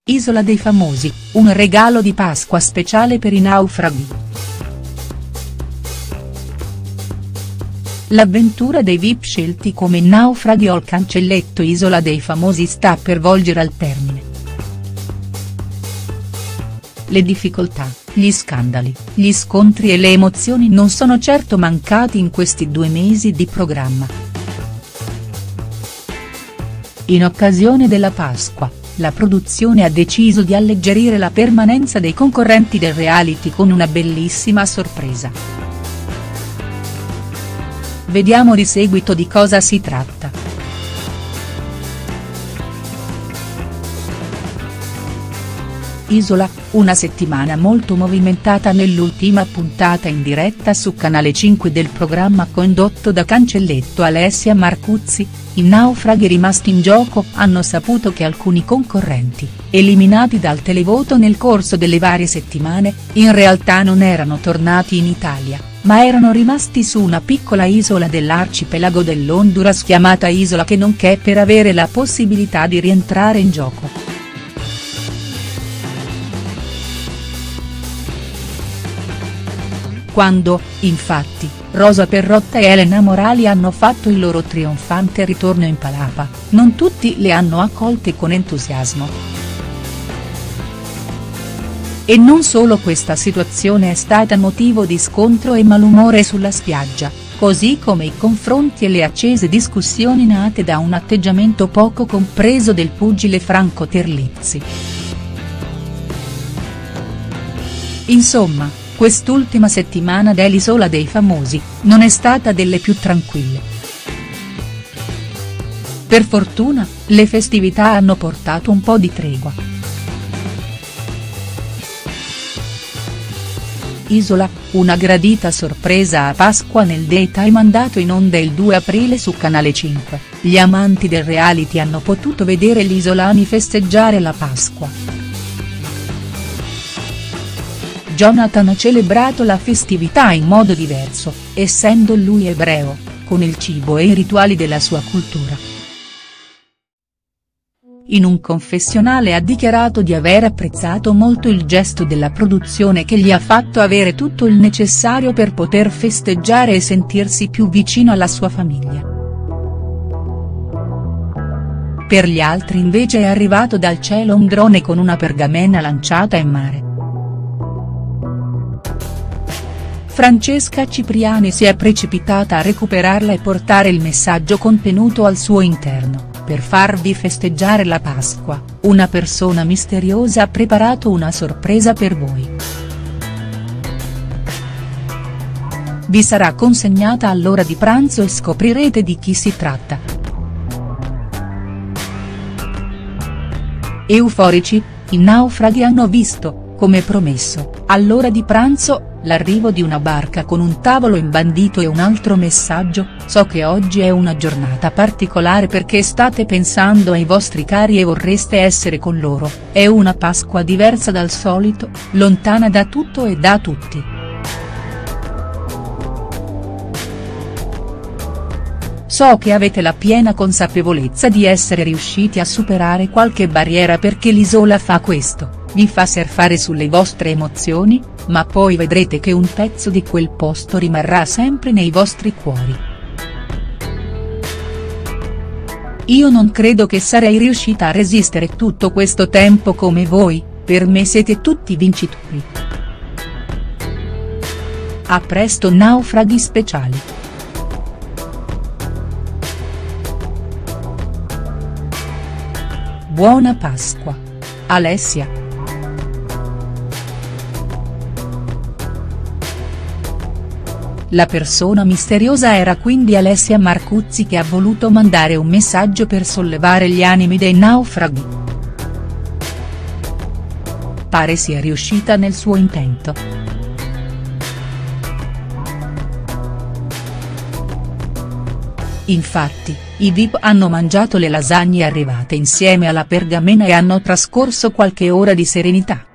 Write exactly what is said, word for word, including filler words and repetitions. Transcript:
Isola dei Famosi, un regalo di Pasqua speciale per i naufraghi. L'avventura dei V I P scelti come naufraghi al cancelletto Isola dei Famosi sta per volgere al termine. Le difficoltà, gli scandali, gli scontri e le emozioni non sono certo mancati in questi due mesi di programma. In occasione della Pasqua, la produzione ha deciso di alleggerire la permanenza dei concorrenti del reality con una bellissima sorpresa. Vediamo di seguito di cosa si tratta. Isola, una settimana molto movimentata nell'ultima puntata in diretta su Canale cinque del programma condotto da Cancelletto Alessia Marcuzzi. I naufraghi rimasti in gioco hanno saputo che alcuni concorrenti, eliminati dal televoto nel corso delle varie settimane, in realtà non erano tornati in Italia, ma erano rimasti su una piccola isola dell'arcipelago dell'Honduras chiamata Isola che non c'è per avere la possibilità di rientrare in gioco. Quando, infatti, Rosa Perrotta e Elena Morali hanno fatto il loro trionfante ritorno in Palapa, non tutti le hanno accolte con entusiasmo. E non solo questa situazione è stata motivo di scontro e malumore sulla spiaggia, così come i confronti e le accese discussioni nate da un atteggiamento poco compreso del pugile Franco Terlizzi. Insomma, quest'ultima settimana dell'Isola dei Famosi, non è stata delle più tranquille. Per fortuna, le festività hanno portato un po' di tregua. Isola, una gradita sorpresa a Pasqua nel daytime andato in onda il due aprile su Canale cinque, gli amanti del reality hanno potuto vedere gli isolani festeggiare la Pasqua. Jonathan ha celebrato la festività in modo diverso, essendo lui ebreo, con il cibo e i rituali della sua cultura. In un confessionale ha dichiarato di aver apprezzato molto il gesto della produzione che gli ha fatto avere tutto il necessario per poter festeggiare e sentirsi più vicino alla sua famiglia. Per gli altri invece è arrivato dal cielo un drone con una pergamena lanciata in mare. Francesca Cipriani si è precipitata a recuperarla e portare il messaggio contenuto al suo interno: per farvi festeggiare la Pasqua, una persona misteriosa ha preparato una sorpresa per voi. Vi sarà consegnata all'ora di pranzo e scoprirete di chi si tratta. Euforici, i naufraghi hanno visto, come promesso, all'ora di pranzo, l'arrivo di una barca con un tavolo imbandito e un altro messaggio: so che oggi è una giornata particolare perché state pensando ai vostri cari e vorreste essere con loro, è una Pasqua diversa dal solito, lontana da tutto e da tutti. So che avete la piena consapevolezza di essere riusciti a superare qualche barriera perché l'isola fa questo, vi fa surfare sulle vostre emozioni, ma poi vedrete che un pezzo di quel posto rimarrà sempre nei vostri cuori. Io non credo che sarei riuscita a resistere tutto questo tempo come voi, per me siete tutti vincitori. A presto naufraghi speciali. Buona Pasqua. Alessia. La persona misteriosa era quindi Alessia Marcuzzi che ha voluto mandare un messaggio per sollevare gli animi dei naufraghi. Pare sia riuscita nel suo intento. Infatti, i V I P hanno mangiato le lasagne arrivate insieme alla pergamena e hanno trascorso qualche ora di serenità.